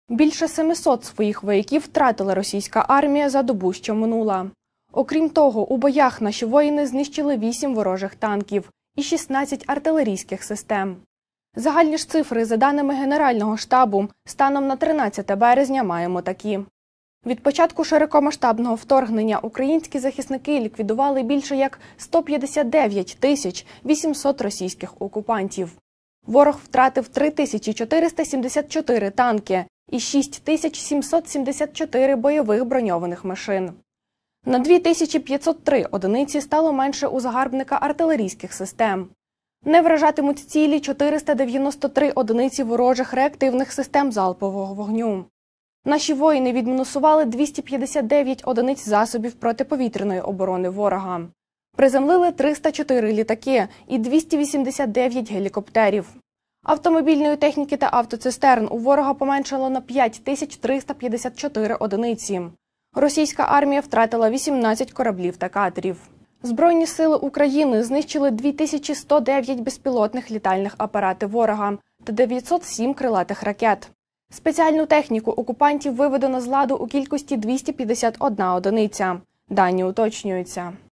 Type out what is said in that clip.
Більше 700 своїх вояків втратила російська армія за добу, що минула. Окрім того, у боях наші воїни знищили 8 ворожих танків і 16 артилерійських систем. Загальні ж цифри, за даними Генерального штабу, станом на 13 березня маємо такі. Від початку широкомасштабного вторгнення українські захисники ліквідували більше як 159 800 російських окупантів. Ворог втратив 3474 танки і 6774 бойових броньованих машин. На 2503 одиниці стало менше у загарбника артилерійських систем. Не вражатимуть цілі 493 одиниці ворожих реактивних систем залпового вогню. Наші воїни відмінусували 259 одиниць засобів протиповітряної оборони ворога. Приземлили 304 літаки і 289 гелікоптерів. Автомобільної техніки та автоцистерн у ворога поменшало на 5354 одиниці. Російська армія втратила 18 кораблів та катерів. Збройні сили України знищили 2109 безпілотних літальних апаратів ворога та 907 крилатих ракет. Спеціальну техніку окупантів виведено з ладу у кількості 251 одиниця. Дані уточнюються.